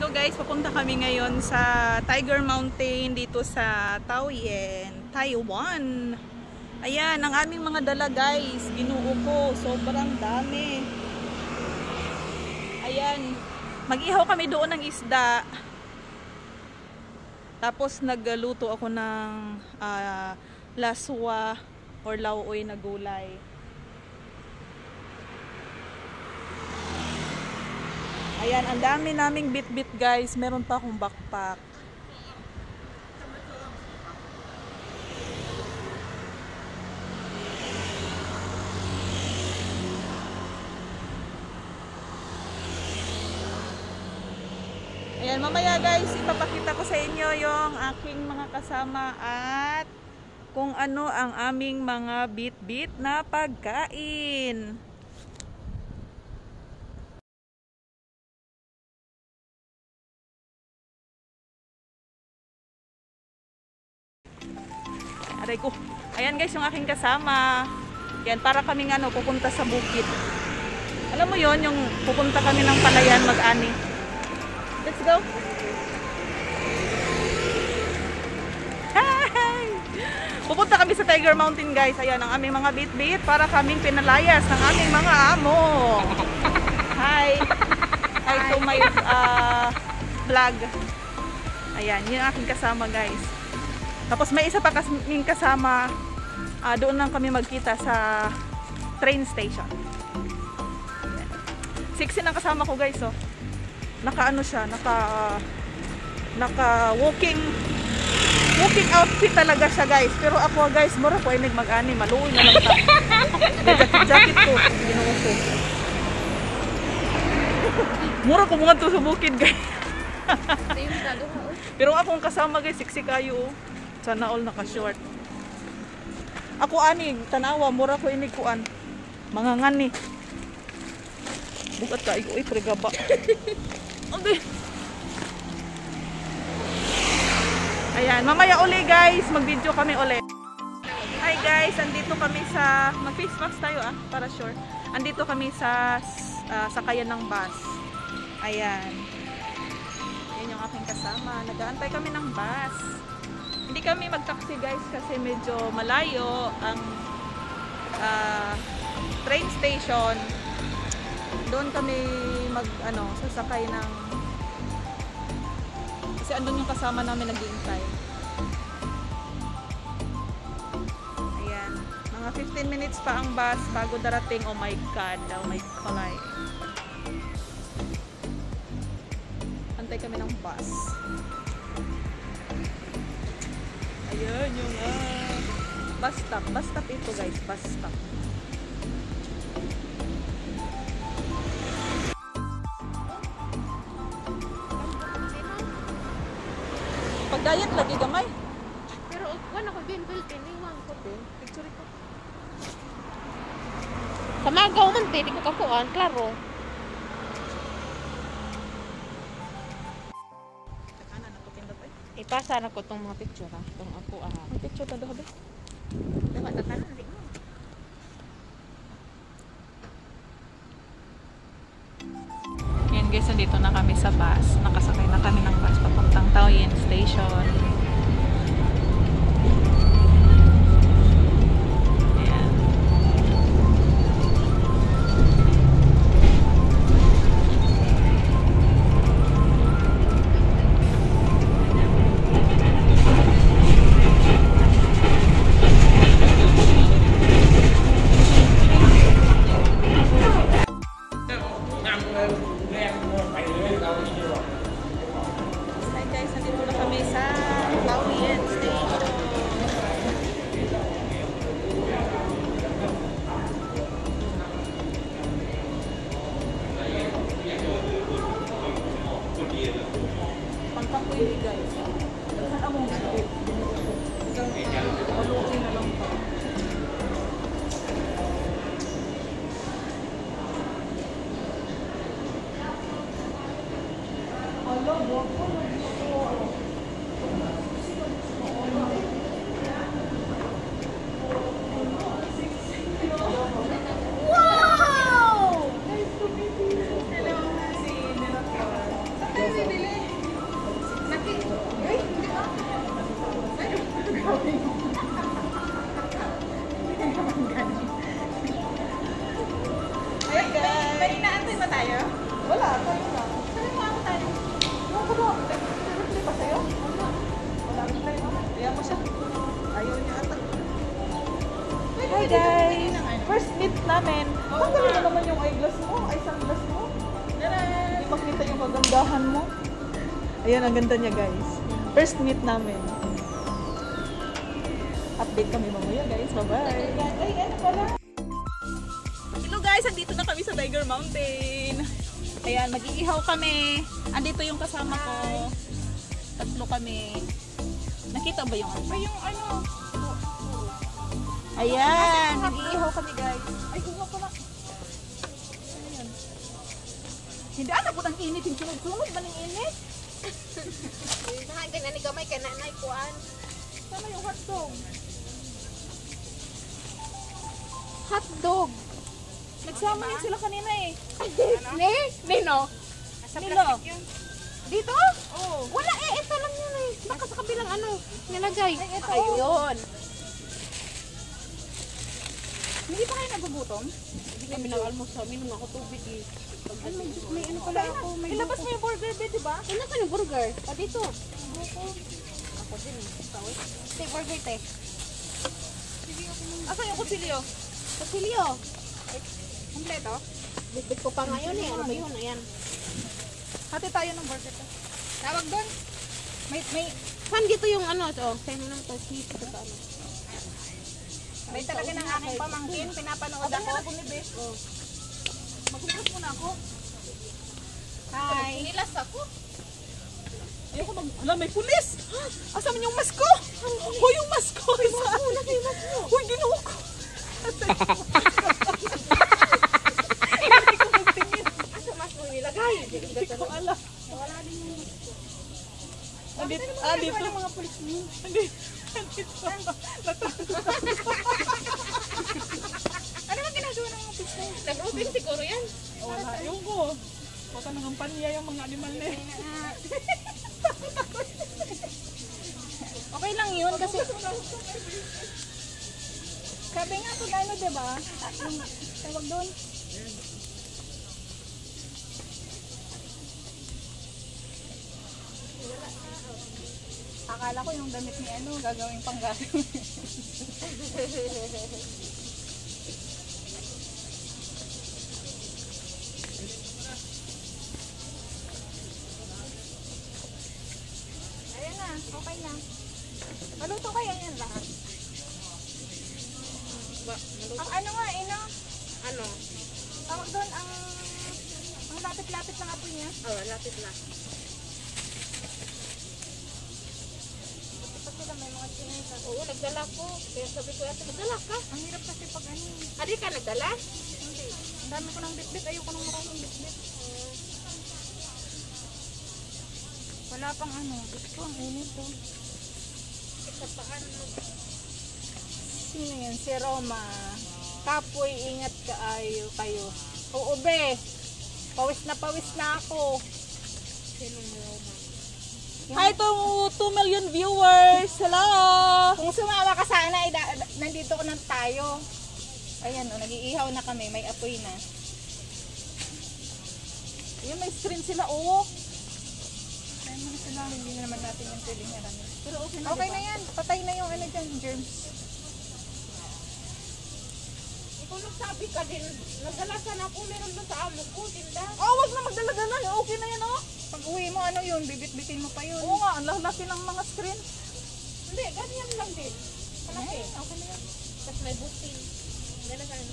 So guys, papunta kami ngayon sa Tiger Mountain dito sa Taoyuan, Taiwan. Ayan, ang aming mga dala guys, ginuo ko, sobrang dami. Ayan, mag-ihaw kami doon ng isda. Tapos nagluto ako ng laswa or lauoy na gulay. Ayan, ang dami naming bit-bit guys. Meron pa akong backpack. Ayan, mamaya guys, ipapakita ko sa inyo yung aking mga kasama at kung ano ang aming mga bit-bit na pagkain. Aray ko. Ayan guys, yung aking kasama. Yan, para kaming pupunta sa bukid. Alam mo yon, yung pupunta kami ng Palayan mag-ani. Let's go! Hi! Pupunta kami sa Tiger Mountain guys. Ayan, ang aming mga bit-bit para kaming pinalayas ng aming mga amo. Hi! Hi to my vlog. Ayan, yun ang aking kasama guys. Tapos may isa pa kaming kasama, doon lang kami magkita sa train station. Ayan. Sexy ng kasama ko guys, oh. Naka siya, naka walking outfit talaga siya guys. Pero ako guys, mura ko ay mag-ani, maluoy na lang ta. May jacket ko, ginawa ko. Mura ko mga to sa bukid guys. Pero akong kasama guys, sexy kayo, oh. Sana all naka-short. Ako ani, tanawa, mura ko inikuan. Mangangan ni. Bukat ka, uy, pregaba. Okay. Ayan, mamaya uli guys, mag-video kami uli. Hi guys, andito kami sa, mag-face mask tayo para sure. Andito kami sa sakayan ng bus. Ayan. Yan yung aking kasama. Nag-aantay kami ng bus. Hindi kami mag-taxi guys kasi medyo malayo ang train station. Doon kami sasakay ng kasi andun yung kasama namin nag-iintay. Ayan, mga 15 minutes pa ang bus bago darating. Oh my god, oh my kalay. Antay kami ng bus. Ayan yung bus stop ito guys, bus stop. Pag-diet lagi gamay. Pero wala ko din built-in, iwan ko din. Picture ko. Kamagaw man din, di ko kapuan, klaro. Ipasa na ko itong mga picture itong ako Ang picture ta doon. Dapat na kanan, di mo. Yan guys, nandito na kami sa bus. Nakasakay na kami ng bus papuntang Taoyuan Station. Wow! meet namin. Tanggalin mo naman yung eyeglass mo, ay sunglass mo. Hindi makita yung kagandahan mo. Ayan, ang ganda niya guys. First meet namin. Update kami mamaya guys. Bye-bye. Ay, ano pala? Hello guys, andito na kami sa Tiger Mountain. Ayan, mag-iihaw kami. Andito yung kasama ko. Tatlo kami. Nakita ba yung ano? Yung ano? Ayan, mag-iihaw kami guys. Ay, kuha pala. Ayan. Hindi anak po ng init. Yung sunod-sunod ba ng init? Nahagdan na ni gamay ka na kuan. Sana yung hotdog. Hotdog. Nagsama yun sila kanina eh. Nino? Nilo. Dito? Oo. Wala ito lang yun eh. Baka sa kabilang ano, nilagay. Ay, ito. Ayun. Hindi pa kayo nagugutom? Hindi kami nag-almost sa minum ako tubig eh. May ano pala ako. Ilabas mo yung burger bed, di ba? Ano ka yung burger? Dito. Ako din eh. Te, burger te. Asa yung kutsilyo? Kasilyo. Kompleto? Bitbit ko pa ngayon eh. Ano ba yun? Ayan. Hati tayo ng burger to. Tawag doon. May Saan dito yung ano? Oh, sa'yo lang to. Cheese. Ito ano. may talaga ng aking pamangkin. Pinapanood ako. Oh. Maghugas muna ako. Hi. Nilas ako. Ayoko Ala, may pulis! Asa man yung mask ko? Hoy, yung mask ko! Hoy, ginuho ko! Hindi ko magtingin. Asa mas mo nilagay? Hindi ko alam. Wala din yung mask ko. Dito. Yung mga pulis mo. Hindi. Ano ba ginagawa ng mga pulis mo? Nag-open siguro yan. Wala. Yung ko. Baka nangampanya yung mga animal na yun. Okay lang yun kasi Sabi nga ito tayo, diba? Yung tawag doon. Akala ko yung damit ni ano, gagawing panggaling. Ayan na, okay na. Maluto kaya yan lahat? Ang ano nga, ino? ano? Tawag doon, ang lapit-lapit ng apoy niya. Oh, lapit na. Kapag sila may mga chinesa. Oo, nagdala ko. Kaya sabi ko, ate, nagdala ka? Ang hirap kasi pag ano. Adi ka nagdala? Hindi. Ang dami ko ng bitbit. Ayoko ng maraming bitbit. Wala pang ano. Gusto ang init to. Isa pa ano? Sino yan? Si Roma. Kapoy, ingat kayo. Oo, be. Pawis na ako. Sino mo? Hi to 2 million viewers. Hello! Kung sumama ka sana, nandito ko na tayo. Ayan, nag-iihaw na kami. May apoy na. Ayan, may screen sila. Oo. Ayan mo na sila. Hindi na naman natin yung pwedeng haramin. Pero okay na, okay diba? Na yan. Patay na yung ano dyan, germs. Ikaw nagsabi ka din, nagdala sana ako, meron doon sa amo ko, tinda. Oh, wag na magdala-dala. Okay na yan, oh. Pag uwi mo, ano yun? Bibit-bitin mo pa yun. Oo nga, ang laki ng mga screen. Hindi, ganyan lang din. Malaki. Okay na yan. Tapos may butin. Ganun ano.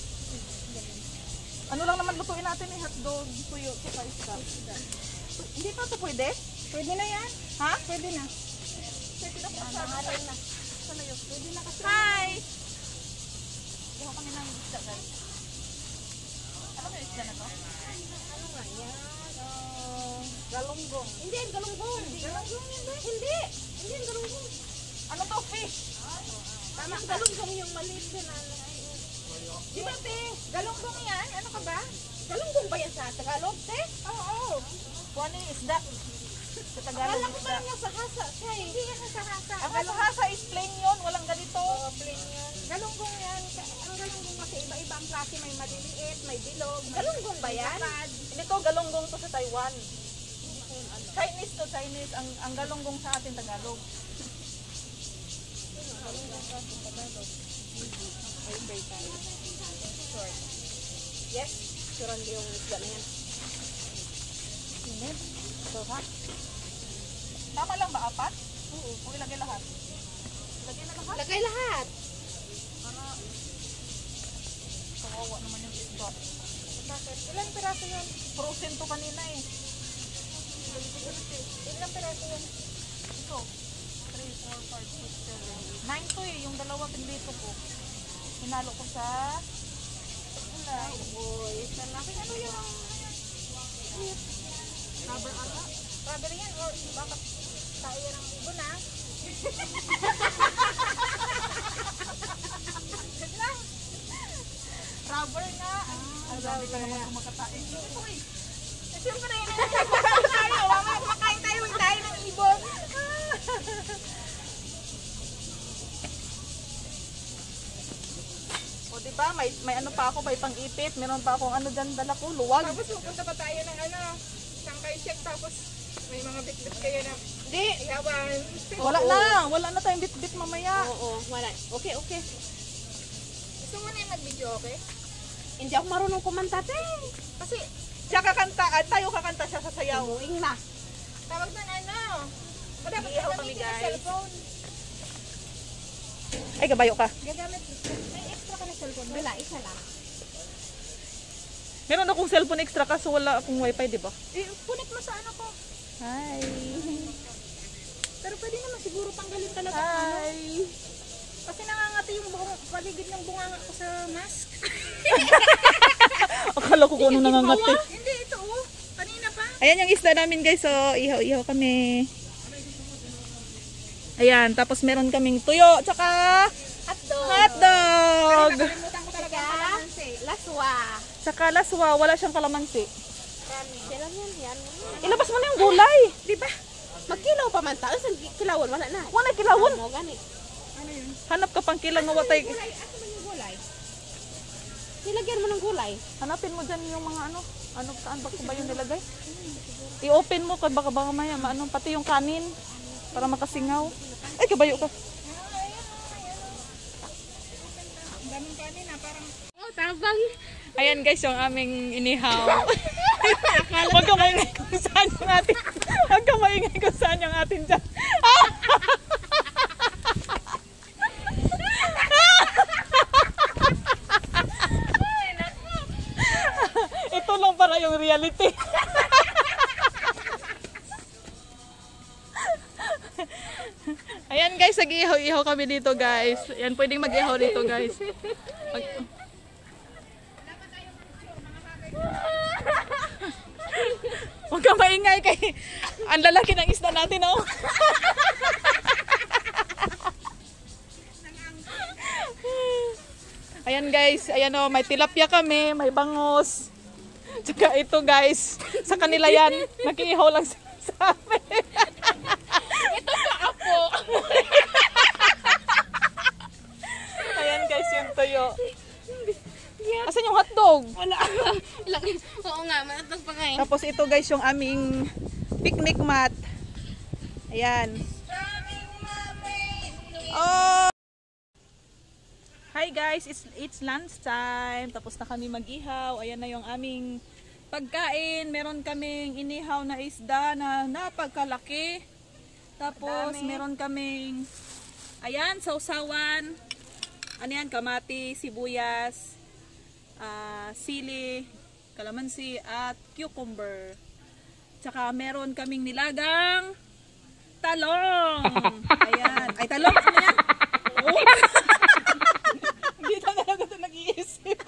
Ano lang naman lutuin natin eh, hotdog, tuyo, saka isda. Hindi pa ito pwede? Pwede na yan. Ha? Pwede na. Pwede na po. Nangaral na. Sana yun. Pwede na kasi. Hi! Buha kami ng isda guys. Ano ba yung isda na to? Ano nga yan? Galunggong. Hindi, ang galunggong. Galunggong yan ba? Hindi. Hindi, ang galunggong. Ano to? Fish? Tama, galunggong yung maliit na Di ba te? Galunggong yan? Ano ka ba? Galunggong ba yan sa Tagalog, te? Oo. Kuha ni isda. Sa Tagalog Alam ko isda. ba nasa hasa siya eh. Hindi yan nasa hasa. Ang kalahasa is plain yun. Walang ganito. Plain yan. Galunggong yan. Ang galunggong kasi iba-iba ang klase. May maliliit, may bilog. May Galunggong ba yan? Hindi to, galunggong to sa Taiwan. Chinese to, Chinese. Ang galunggong sa atin, Tagalog. sure. Yes, sure yung isda na yan. Init. So, ha? Tama lang ba, 4? Oo. O ilagay lahat? Ilagay na lahat? Lagay lahat. Para kawawa naman yung isda. Bakit? Ilang piraso yan? Frozen to kanina eh. Ilang piraso yan? Ito. 3, 4, 5, 6, 7. 9 to eh. Yung dalawa pinlito ko. Hinalo ko sa... Ay, boy. Salaki. Ano yung... Rubber ata. Rubber yan or bakit tayo yan ang ibon ha? Rubber nga. Ang dami ka naman kumakatain. Ito eh. Siyempre, kumakain tayo. Mamaya kumakain tayo. Huwag tayo ng ibon. O diba, may ano pa ako, may pang-ipit. Meron pa akong ano dyan, dala ko, luwag. Tapos pupunta pa tayo ng ano, Sangkay Shack. Tapos may mga bit-bit kayo na Hindi. ihawan. Wala na tayong bit-bit mamaya. Oo, wala. Okay. Gusto mo na yung mag-video, okay? Hindi ako marunong kumanta, te. Kasi Siya kakanta, tayo kakanta siya sa sayaw. Uwing na. tawag doon ano, dapat Iihaw kami, gagamitin yung guys. cellphone. Ay, kabayo ka. Gagamit, may extra ka na cellphone. Wala, isa lang. Meron akong cellphone extra kaso wala akong wifi, di ba? Punit mo sa ano ko. Hi. Pero pwede naman siguro tanggalin talaga ang ano. Hi. Kasi nangangati yung buong paligid ng bunganga ko sa mask. Akala ko kung ano nangangati. Hindi, ito oh. Kanina pa. Ayan yung isda namin guys, so ihaw-ihaw kami. Ayan, tapos meron kaming tuyo, tsaka Hotdog. hotdog. Nakalimutan ko talaga ang kalamansi. Laswa. Tsaka laswa, wala siyang kalamansi. Kailan yan? Ilabas mo na yung gulay. Diba? Magkilaw pa man tayo. Saan kilawan? Wala na. Wala kilawon. Mo, gani. Ano yun? Hanap ka pang kilang nga watay. Gulay, ano man yung gulay? Nilagyan mo ng gulay. Hanapin mo dyan yung mga ano saan ba ba yung nilagay? I-open mo kay baka maya maano pati yung kanin para makasingaw. Ay kabayo ka. Ang daming kanin na parang Oh, tabang. Ayan guys yung aming inihaw. Huwag ka maingay kung saan yung atin. Huwag ka maingay kung saan yung atin dyan. Ito lang para yung reality. Ayan guys, nag-ihaw-ihaw kami dito guys. Ayan, pwedeng mag-ihaw dito guys. Huwag ka maingay kay ang lalaki ng isda natin oh. Ayan guys, ayan oh, may tilapia kami, may bangos. Tsaka ito guys, sa kanila yan, nakiihaw lang sila sa amin. Ito pa ako. Ayan guys, yung tuyo. Asan yung hotdog? Wala. Oo nga, matatag pa nga eh. Tapos ito guys yung aming picnic mat. Ayan. Oh! Hi guys, it's lunch time. Tapos na kami mag-ihaw. Ayan na yung aming pagkain. Meron kaming inihaw na isda na napagkalaki. Tapos meron kaming ayan, sausawan. Ano yan? Kamati, sibuyas, sili, kalamansi at cucumber. Tsaka meron kaming nilagang talong. Ayan. Ay, talong. Ano yan? Oh. Hindi na talaga ito nag-iisip.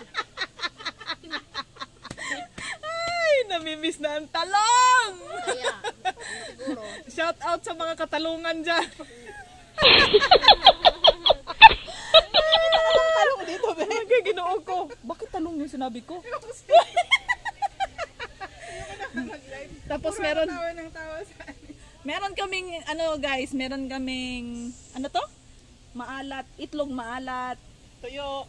Ay, namimiss na ang talong. Kaya, siguro. Shout out sa mga katalungan dyan. Talong dito, be. Ginoo ko. Bakit talong yung sinabi ko? Tapos meron tawa ng tawa sa meron kaming ano guys, meron kaming ano to? Maalat, itlog maalat, tuyo,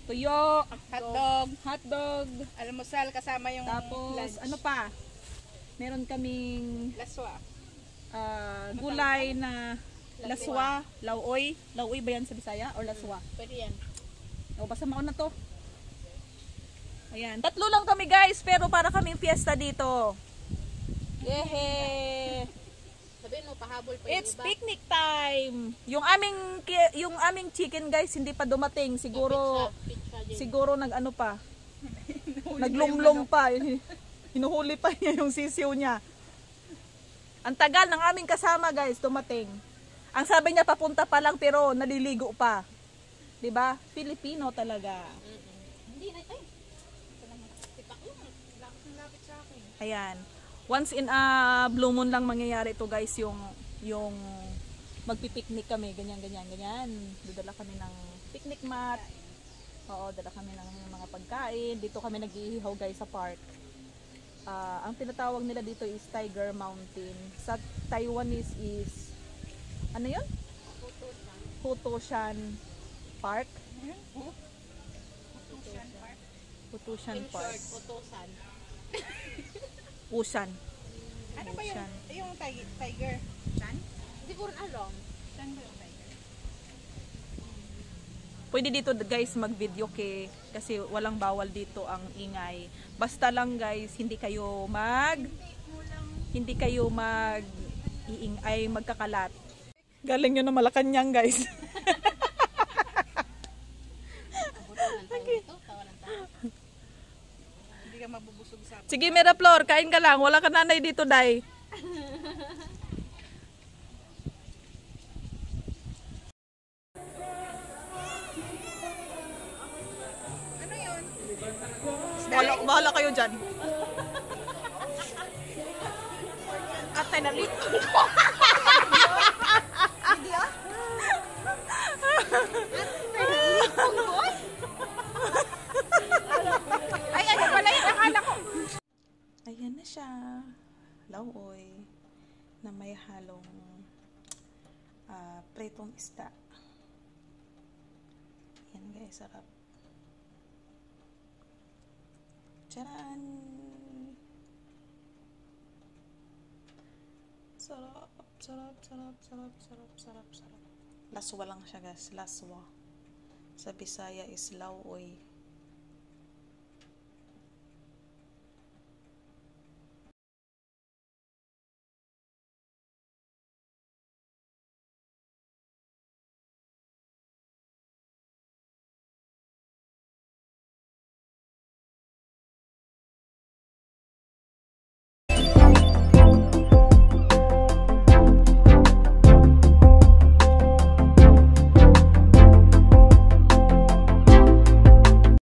hotdog, almusal kasama yung tapos lunch. ano pa? Meron kaming Laswa. gulay na laswa, lauoy. Lauoy ba yan sa Bisaya or laswa? Pwede yan. O basta mauna to. Ayan, 3 lang kami guys, pero para kaming fiesta dito. Yehe! Sabihin mo, pahabol pa yung It's iba. picnic time. Yung aming chicken guys hindi pa dumating. Siguro Pizza din. siguro nag-ano pa. Naglumlum pa. Hinuhuli pa niya yung sisiw niya. Ang tagal ng aming kasama guys dumating. Ang sabi niya papunta pa lang pero naliligo pa. 'Di ba? Filipino talaga. Hindi na, ay. Tipak lang. Lapit sa akin. Ayan. Once in a blue moon lang mangyayari to guys, yung magpipiknik kami, ganyan. Dudala kami ng picnic mat. Oo, dala kami ng mga pagkain. Dito kami nag-iihaw guys sa park. Ang tinatawag nila dito is Tiger Mountain. Sa Taiwanese is, ano yun? Hutoshan Park. Hutoshan Park. Utosan. Pushan. Ano ba yung tiger? Chan? Hindi ko rin alam. Chan ba yung tiger? Pwede dito guys mag-video kasi walang bawal dito ang ingay. Basta lang guys, hindi kayo magkakalat. Galing yun na Malacanang guys. Tawa ng tao. Hindi ka mabubusog sa... Sige Miraflor, kain ka lang. Wala ka nanay dito, Day. Ano yun? Bahala kayo dyan. Atay na lit. Ay, ano pala yun? Akala ko. Ayan na siya. Lauoy na may halong pritong isda. Ayan guys, sarap. Charan! Sarap. Laswa lang siya guys, laswa. Sa Bisaya is lauoy.